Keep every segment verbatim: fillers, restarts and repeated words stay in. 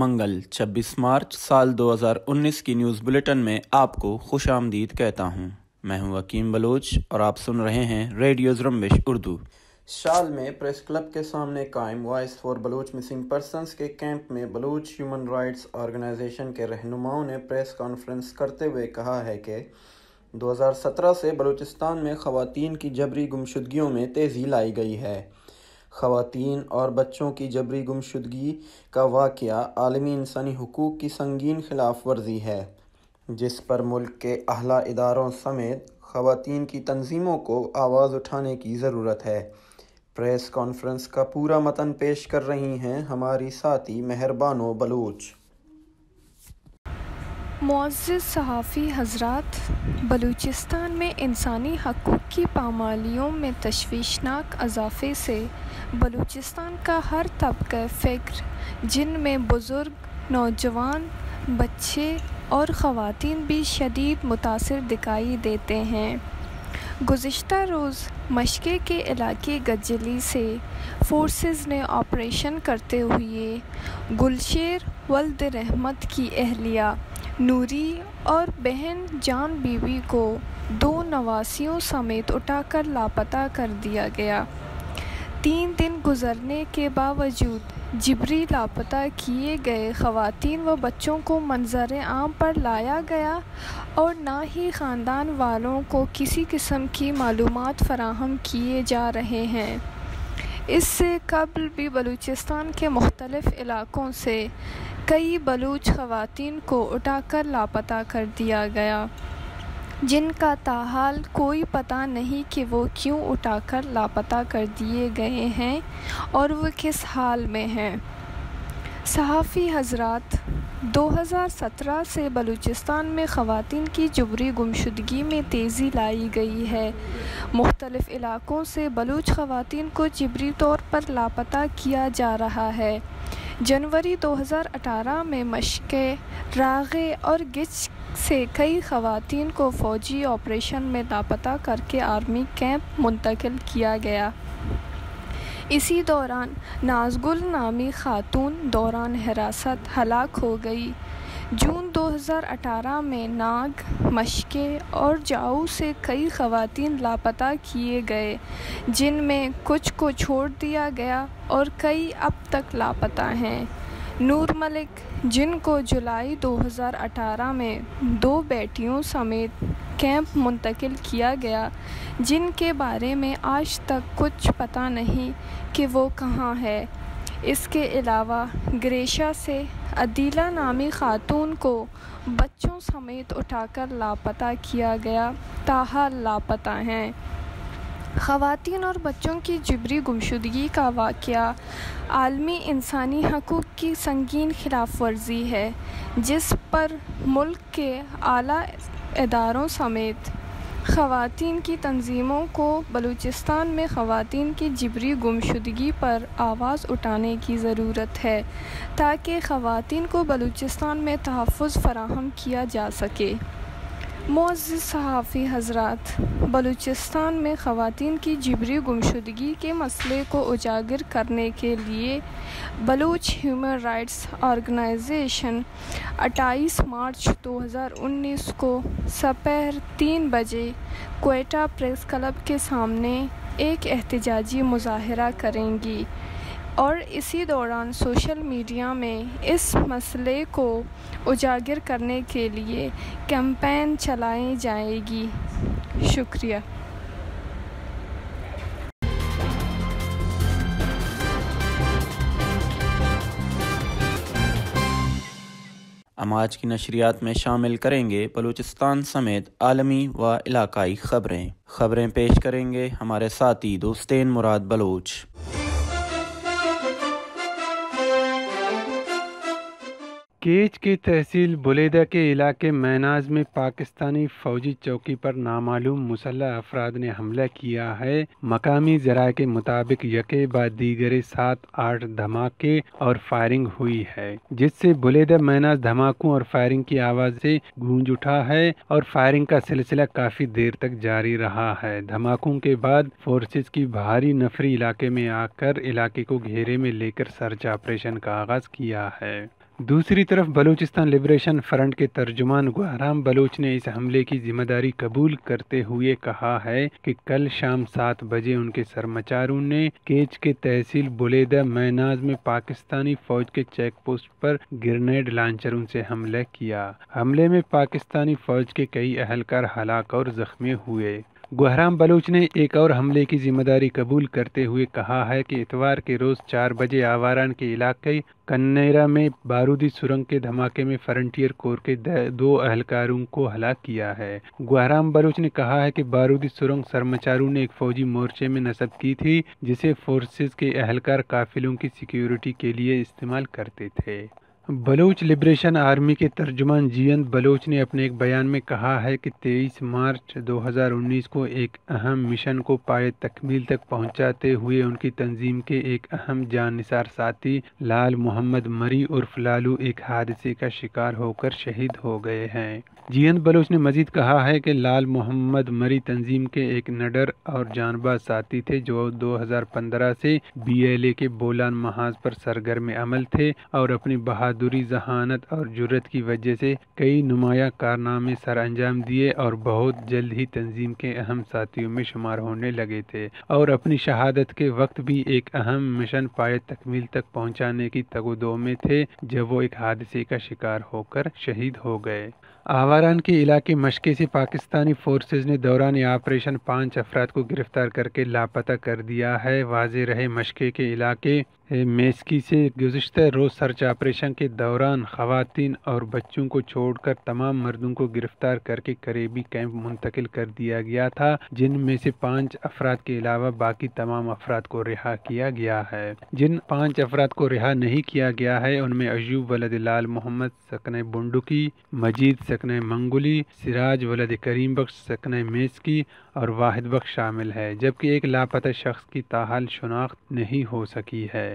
मंगल छब्बीस मार्च साल दो हज़ार उन्नीस की न्यूज़ बुलेटिन में आपको खुश आमदीद कहता हूँ। मैं हूँ वकीम बलोच और आप सुन रहे हैं रेडियो ज़रम्बिश उर्दू। शाल में प्रेस क्लब के सामने कायम voice for Baloch missing persons के कैंप में बलूच ह्यूमन राइट्स ऑर्गेनाइजेशन के रहनुमाओं ने प्रेस कॉन्फ्रेंस करते हुए कहा है कि दो हज़ार सत्रह से बलूचिस्तान में ख़वातीन की जबरी गुमशुदगियों में तेज़ी लाई गई है। ख़वातीन और बच्चों की जबरी गुमशुदगी का वाक़या आलमी इंसानी हुकूक की संगीन खिलाफ वर्जी है, जिस पर मुल्क के आला इदारों समेत ख़वातीन की तंजीमों को आवाज़ उठाने की ज़रूरत है। प्रेस कॉन्फ्रेंस का पूरा मतन पेश कर रही हैं हमारी साथी मेहरबानो बलूच। मुअज़्ज़िज़ सहाफ़ी हज़रात, बलूचिस्तान में इंसानी हक़ूक़ की पामालियों में तशवीशनाक इज़ाफ़े से बलूचिस्तान का हर तबक़ा फ़िक्र, जिनमें बुज़ुर्ग, नौजवान, बच्चे और ख़वातीन भी शदीद मुतासिर दिखाई देते हैं। गुज़िश्ता रोज़ मशके के इलाके गज्जली से फोर्सेस ने ऑपरेशन करते हुए गुलशेर वल्द रहमत की अहलिया नूरी और बहन जान बीवी को दो नवासियों समेत उठाकर लापता कर दिया गया। तीन दिन गुजरने के बावजूद जिबरी लापता किए गए ख़वातीन व बच्चों को मंज़र आम पर लाया गया और ना ही ख़ानदान वालों को किसी किस्म की मालूमात फ़राहम किए जा रहे हैं। इससे कबल भी बलूचिस्तान के मुख्तलिफ़ इलाक़ों से कई बलूच ख़वातीन को उठाकर लापता कर दिया गया, जिनका ताहाल कोई पता नहीं कि वो क्यों उठाकर लापता कर दिए गए हैं और वो किस हाल में हैं। सहाफ़ी हज़रात, दो हज़ार सत्रह से बलूचिस्तान में ख़वातीन की जबरी गुमशुदगी में तेज़ी लाई गई है। मुख्तलिफ़ इलाक़ों से बलूच ख़वातीन को जबरी तौर पर लापता किया जा रहा है। जनवरी दो हज़ार अठारह में मशके, रागे और गिच से कई ख़वातीन को फ़ौजी ऑपरेशन में लापता करके आर्मी कैंप मुंतकिल किया गया। इसी दौरान नाज़गुल नामी खातून दौरान हिरासत हलाक हो गई। जून दो हज़ार अठारह में नाग, मशके और जाऊ से कई ख़वातीन लापता किए गए, जिनमें कुछ को छोड़ दिया गया और कई अब तक लापता हैं। नूर मलिक, जिनको जुलाई दो हज़ार अठारह में दो बेटियों समेत कैंप मुंतकिल किया गया, जिनके बारे में आज तक कुछ पता नहीं कि वो कहाँ है। इसके अलावा ग्रेशा से अदीला नामी खातून को बच्चों समेत उठाकर लापता किया गया, ताहाल लापता हैं। ख़वातीन और बच्चों की जबरी गुमशुदगी का वाक़या आलमी इंसानी हकूक़ की संगीन खिलाफ वर्जी है, जिस पर मुल्क के आला इदारों समेत ख़वातीन की तंजीमों को बलूचिस्तान में ख़वातीन की जबरी गुमशुदगी पर आवाज़ उठाने की ज़रूरत है, ताकि ख़वातीन को बलूचिस्तान में तहफ़्फ़ुज़ फ़राहम किया जा सके। मुअज़्ज़िज़ सहाफ़ी हज़रात, बलूचिस्तान में ख़वातीन की जबरी गुमशुदगी के मसले को उजागर करने के लिए बलूच ह्यूमन राइट्स ऑर्गेनाइजेशन अट्ठाईस मार्च दो हज़ार उन्नीस को सपहर तीन बजे क्वेटा प्रेस क्लब के सामने एक एहतजाजी मुज़ाहरा करेंगी और इसी दौरान सोशल मीडिया में इस मसले को उजागर करने के लिए कैंपेन चलाई जाएगी। शुक्रिया। हम आज की नशरियात में शामिल करेंगे बलूचिस्तान समेत आलमी व इलाकाई ख़बरें ख़बरें पेश करेंगे हमारे साथी दोस्तेन मुराद बलोच। केच की तहसील बुलेदा के इलाके मैनाज में पाकिस्तानी फौजी चौकी पर नामालूम मुसल्लह अफराद ने हमला किया है। मकामी ज़राए के मुताबिक यके बाद दीगरे सात आठ धमाके और फायरिंग हुई है, जिससे बुलेदा मैनाज धमाकों और फायरिंग की आवाज़ से गूंज उठा है और फायरिंग का सिलसिला काफ़ी देर तक जारी रहा है। धमाकों के बाद फोर्सेस की भारी नफरी इलाके में आकर इलाके को घेरे में लेकर सर्च ऑपरेशन का आगाज़ किया है। دوسری طرف بلوچستان لبریشن فرنٹ کے ترجمان گوہرام بلوچ نے اس حملے کی ذمہ داری قبول کرتے ہوئے کہا ہے کہ کل شام سات بجے ان کے سرمچاروں نے کیچ کے تحصیل بلیدہ میناز میں پاکستانی فوج کے چیک پوسٹ پر گرنیڈ لانچروں سے حملہ کیا۔ حملے میں پاکستانی فوج کے کئی اہلکار ہلاک اور زخمی ہوئے۔ گوہرام بلوچ نے ایک اور حملے کی ذمہ داری قبول کرتے ہوئے کہا ہے کہ اتوار کے روز چار بجے آواران کے علاقے کنیرا میں بارودی سرنگ کے دھماکے میں فرنٹیئر کور کے دو اہلکاروں کو ہلاک کیا ہے۔ گوہرام بلوچ نے کہا ہے کہ بارودی سرنگ سرمچاروں نے ایک فوجی مورچے میں نصب کی تھی جسے فورسز کے اہلکار قافلوں کی سیکیورٹی کے لیے استعمال کرتے تھے۔ بلوچ لبریشن آرمی کے ترجمان جینت بلوچ نے اپنے ایک بیان میں کہا ہے کہ تیئیس مارچ دو ہزار انیس کو ایک اہم مشن کو پائے تکمیل تک پہنچاتے ہوئے ان کی تنظیم کے ایک اہم جان نثار ساتھی لال محمد مری عرف لالو ایک حادثے کا شکار ہو کر شہید ہو گئے ہیں۔ جینت بلوچ نے مزید کہا ہے کہ لال محمد مری تنظیم کے ایک نڈر اور جانباز ساتھی تھے جو دو ہزار پندرہ سے بی ایل اے کے بولان محاذ پر سرگرم عمل تھے اور اپنی بہادری، ذہانت اور جرت کی وجہ سے کئی نمایاں کارنامے سر انجام دیے اور بہت جلد ہی تنظیم کے اہم ساتھیوں میں شمار ہونے لگے تھے اور اپنی شہادت کے وقت بھی ایک اہم مشن پائے تکمیل تک پہنچانے کی تگ و دو میں تھے جب وہ ایک حادثے کا شکار ہو کر شہید ہو گئے۔ آواران کے علاقے مشکے سے پاکستانی فورسز نے دوران آپریشن پانچ افراد کو گرفتار کر کے لاپتہ کر دیا ہے۔ واضح رہے مشکے کے علاقے میسکی سے گزشتہ روز سرچ آپریشن کے دوران خواتین اور بچوں کو چھوڑ کر تمام مردوں کو گرفتار کر کے قریبی کیمپ منتقل کر دیا گیا تھا، جن میں سے پانچ افراد کے علاوہ باقی تمام افراد کو رہا کیا گیا ہے۔ جن پانچ افراد کو رہا نہیں کیا گیا ہے ان میں ایوب ولد لال محمد سکن بنڈکی، مجید سکن منگولی، سراج ولد کریم بخش سکن میسکی اور واحد بخش شامل ہے، جبکہ ایک لاپتہ شخص کی تاحال شناخت نہیں ہو سکی ہے۔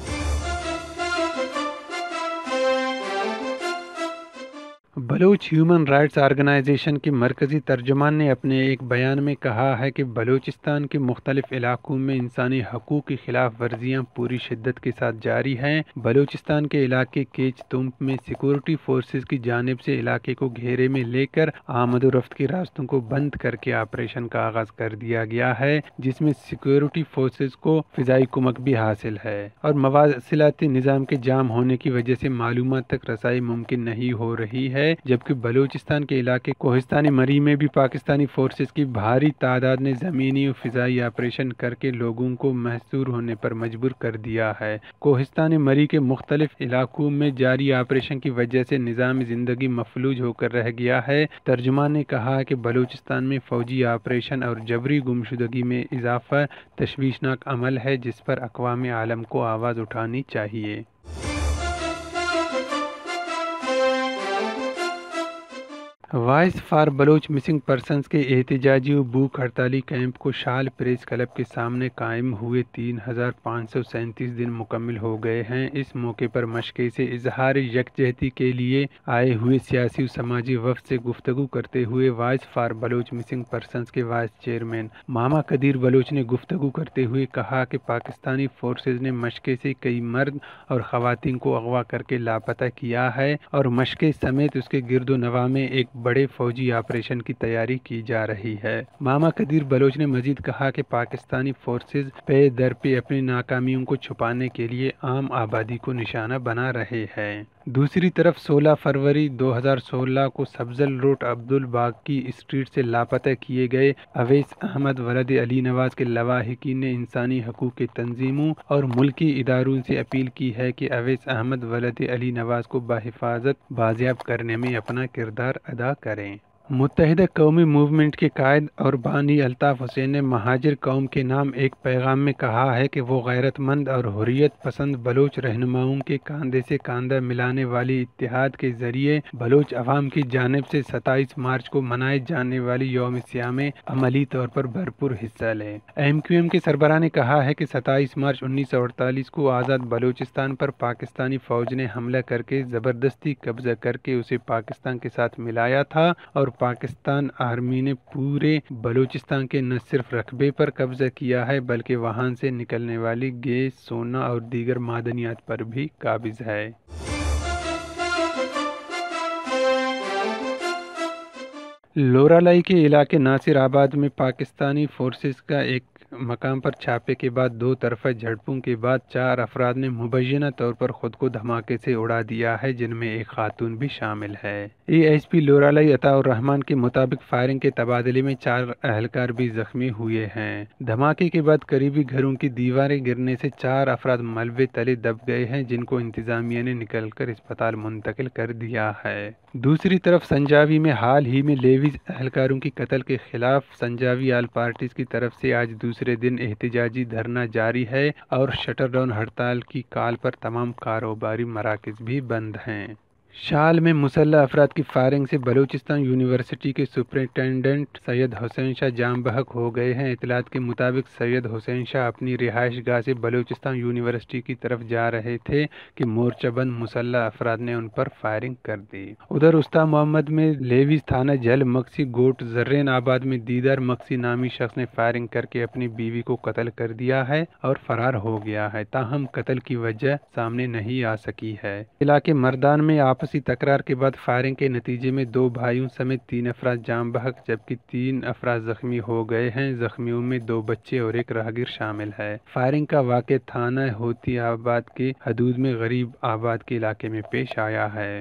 بلوچ ہیومن رائٹس آرگنائزیشن کے مرکزی ترجمان نے اپنے ایک بیان میں کہا ہے کہ بلوچستان کے مختلف علاقوں میں انسانی حقوق کی خلاف ورزیاں پوری شدت کے ساتھ جاری ہیں۔ بلوچستان کے علاقے کیچ تمپ میں سیکورٹی فورسز کی جانب سے علاقے کو گھیرے میں لے کر آمد و رفت کے راستوں کو بند کر کے آپریشن کا آغاز کر دیا گیا ہے، جس میں سیکورٹی فورسز کو فضائی کمک بھی حاصل ہے اور مواصلاتی نظام کے جام ہونے کی وجہ سے معلومات تک رسائی ممکن نہیں ہو رہی ہے، جبکہ بلوچستان کے علاقے کوہستانی مری میں بھی پاکستانی فورسز کی بھاری تعداد نے زمینی و فضائی آپریشن کر کے لوگوں کو محصور ہونے پر مجبور کر دیا ہے۔ کوہستانی مری کے مختلف علاقوں میں جاری آپریشن کی وجہ سے نظام زندگی مفلوج ہو کر رہ گیا ہے۔ ترجمان نے کہا کہ بلوچستان میں فوجی آپریشن اور جبری گمشدگی میں اضافہ تشویشناک عمل ہے جس پر اقوام عالم کو آواز اٹھانی چاہیے۔ Voice for Baloch missing persons کے احتجاجی و بھوک ہڑتالی کیمپ کو شال پریس کلب کے سامنے قائم ہوئے تین ہزار پانچ سو سینتیس دن مکمل ہو گئے ہیں۔ اس موقع پر مشقے سے اظہار یکجہتی کے لیے آئے ہوئے سیاسی و سماجی وفد سے گفتگو کرتے ہوئے voice for Baloch missing persons کے وائس چیئرمین ماما قدیر بلوچ نے گفتگو کرتے ہوئے کہا کہ پاکستانی فورسز نے مشقے سے کئی مرد اور خواتین کو اغوا کر کے لاپتہ کیا ہے اور مشقے سمیت اس کے گرد و نواح میں ایک بڑے فوجی آپریشن کی تیاری کی جا رہی ہے۔ ماما قدیر بلوچ نے مزید کہا کہ پاکستانی فورسز پے در پہ اپنی ناکامیوں کو چھپانے کے لیے عام آبادی کو نشانہ بنا رہے ہیں۔ دوسری طرف سولہ فروری دو ہزار سولہ کو سبزل روڈ عبدالباغ کی اسٹریٹ سے لاپتہ کیے گئے اویس احمد ولد علی نواز کے لواحقین نے انسانی حقوق کی تنظیموں اور ملکی اداروں سے اپیل کی ہے کہ اویس احمد ولد علی نواز کو بحفاظت بازیاب کرنے میں اپنا کردار ادا کریں۔ متحدہ قومی موومنٹ کے قائد اور بانی الطاف حسین نے مہاجر قوم کے نام ایک پیغام میں کہا ہے کہ وہ غیرت مند اور حریت پسند بلوچ رہنماؤں کے کاندھے سے کاندھا ملانے والی اتحاد کے ذریعے بلوچ عوام کی جانب سے ستائیس مارچ کو منائے جانے والی یوم سیاہ میں عملی طور پر بھرپور حصہ لیں۔ ایم کیو ایم کے سربراہ نے کہا ہے کہ ستائیس مارچ انیس سو اڑتالیس کو آزاد بلوچستان پر پاکستانی فوج نے حملہ کر کے زبردستی قبضہ کر کے اسے پاکستان کے ساتھ ملایا تھا اور پاکستان آرمی نے پورے بلوچستان کے نہ صرف رقبے پر قبضہ کیا ہے بلکہ وہاں سے نکلنے والی گیس، سونا اور دیگر معدنیات پر بھی قابض ہے۔ لورالائی کے علاقے ناصر آباد میں پاکستانی فورسز کا ایک مقام پر چھاپے کے بعد دو طرفہ جھڑپوں کے بعد چار افراد نے مبینہ طور پر خود کو دھماکے سے اڑا دیا ہے، جن میں ایک خاتون بھی شامل ہے۔ اے ایس پی لورالائی عطاء الرحمان کے مطابق فائرنگ کے تبادلے میں چار اہلکار بھی زخمی ہوئے ہیں۔ دھماکے کے بعد قریبی گھروں کی دیواریں گرنے سے چار افراد ملبے تلے دب گئے ہیں، جن کو انتظامیہ نے نکل کر اسپتال منتقل کر دیا ہے۔ دوسری طرف سنجاوی میں حال ہی میں لیویز اہلکاروں کی قتل کے خلاف سنجاوی آل پارٹیز کی طرف سے آج دوسرے دن احتجاجی دھرنا جاری ہے اور شٹر ڈاؤن ہڑتال کی کال پر تمام کاروباری مراکز بھی بند ہیں۔ شال میں مسلح افراد کی فائرنگ سے بلوچستان یونیورسٹی کے سپرنٹنڈنٹ سید حسین شاہ جاں بحق ہو گئے ہیں۔ اطلاعات کے مطابق سید حسین شاہ اپنی رہائش گاہ سے بلوچستان یونیورسٹی کی طرف جا رہے تھے کہ مورچہ بند مسلح افراد نے ان پر فائرنگ کر دی۔ ادھر استا محمد میں لیویز تھانہ جھل مکسی گوٹ زرین آباد میں دیدار مکسی نامی شخص نے فائرنگ کر کے اپنی بیوی کو قتل کر دیا ہے اور فرار ہو گیا ہے، تاہم قتل کی وجہ سامنے نہیں آ سکی ہے۔ علاقے مردان میں آپ آپسی تکرار کے بعد فائرنگ کے نتیجے میں دو بھائیوں سمیت تین افراد جاں بحق جبکہ تین افراد زخمی ہو گئے ہیں۔ زخمیوں میں دو بچے اور ایک راہگیر شامل ہے۔ فائرنگ کا واقعہ تھانہ ہوتی آباد کے حدود میں غریب آباد کے علاقے میں پیش آیا ہے۔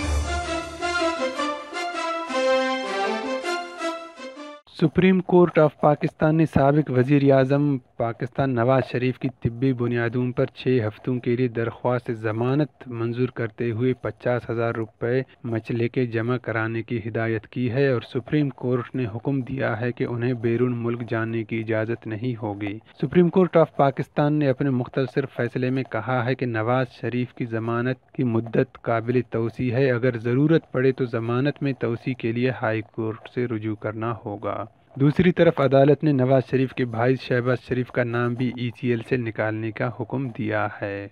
سپریم کورٹ آف پاکستان نے سابق وزیر اعظم پاکستان نواز شریف کی طبی بنیادوں پر چھ ہفتوں کے لیے درخواست ضمانت منظور کرتے ہوئے پچاس ہزار روپے مچلے کے جمع کرانے کی ہدایت کی ہے اور سپریم کورٹ نے حکم دیا ہے کہ انہیں بیرون ملک جانے کی اجازت نہیں ہوگی۔ سپریم کورٹ آف پاکستان نے اپنے مختصر فیصلے میں کہا ہے کہ نواز شریف کی ضمانت کی مدت قابل توسیع ہے، اگر ضرورت پڑے تو ضمانت میں توسیع کے لیے ہائی کورٹ سے رجوع کرنا ہوگا۔ دوسری طرف عدالت نے نواز شریف کے بھائی شہباز شریف کا نام بھی ای سی ایل سے نکالنے کا حکم دیا ہے۔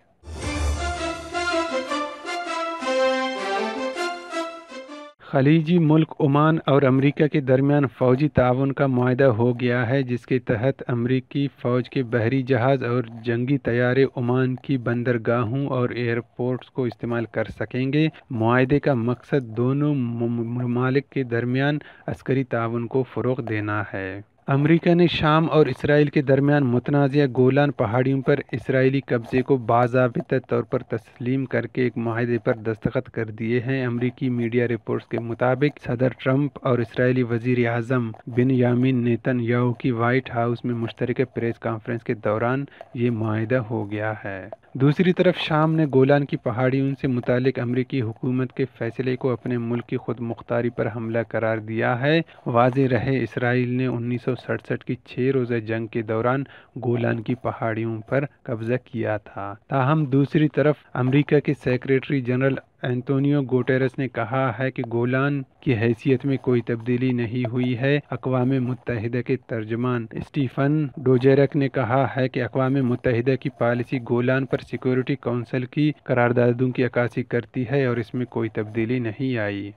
خلیجی ملک عمان اور امریکہ کے درمیان فوجی تعاون کا معاہدہ ہو گیا ہے، جس کے تحت امریکی فوج کے بحری جہاز اور جنگی طیارے عمان کی بندرگاہوں اور ایئرپورٹس کو استعمال کر سکیں گے۔ معاہدے کا مقصد دونوں ممالک کے درمیان عسکری تعاون کو فروغ دینا ہے۔ امریکہ نے شام اور اسرائیل کے درمیان متنازع گولان پہاڑیوں پر اسرائیلی قبضے کو باضابطہ طور پر تسلیم کر کے ایک معاہدے پر دستخط کر دیے ہیں۔ امریکی میڈیا رپورٹس کے مطابق صدر ٹرمپ اور اسرائیلی وزیر اعظم بنیامین نیتن یاہو کی وائٹ ہاؤس میں مشترکہ پریس کانفرنس کے دوران یہ معاہدہ ہو گیا ہے۔ دوسری طرف شام نے گولان کی پہاڑیوں سے متعلق امریکی حکومت کے فیصلے کو اپنے ملک کی خود مختاری پر حملہ قرار دیا ہے۔ واضح رہے اسرائیل نے انیس سو سڑسٹھ کی چھ روزہ جنگ کے دوران گولان کی پہاڑیوں پر قبضہ کیا تھا، تاہم دوسری طرف امریکہ کے سیکریٹری جنرل اینٹونیو گوٹیرس نے کہا ہے کہ گولان کی حیثیت میں کوئی تبدیلی نہیں ہوئی ہے۔ اقوام متحدہ کے ترجمان اسٹیفن ڈوجیرک نے کہا ہے کہ اقوام متحدہ کی پالیسی گولان پر سیکورٹی کونسل کی قراردادوں کی عکاسی کرتی ہے اور اس میں کوئی تبدیلی نہیں آئی۔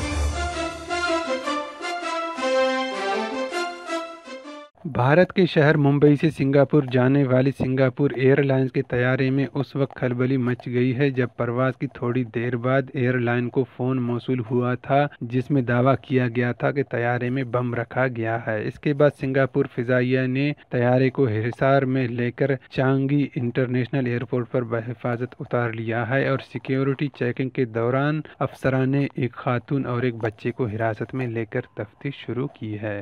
بھارت کے شہر ممبئی سے سنگاپور جانے والی سنگاپور ایئر لائنز کے طیارے میں اس وقت کھلبلی مچ گئی ہے جب پرواز کی تھوڑی دیر بعد ایئر لائن کو فون موصول ہوا تھا جس میں دعویٰ کیا گیا تھا کہ طیارے میں بم رکھا گیا ہے۔ اس کے بعد سنگاپور فضائیہ نے طیارے کو حصار میں لے کر چانگی انٹرنیشنل ایئرپورٹ پر بحفاظت اتار لیا ہے اور سیکیورٹی چیکنگ کے دوران افسران نے ایک خاتون اور ایک بچے کو حراست میں لے کر تفتیش شروع کی ہے۔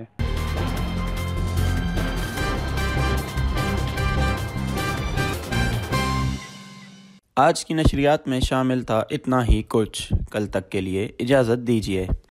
آج کی نشریات میں شامل تھا اتنا ہی کچھ۔ کل تک کے لیے اجازت دیجیے۔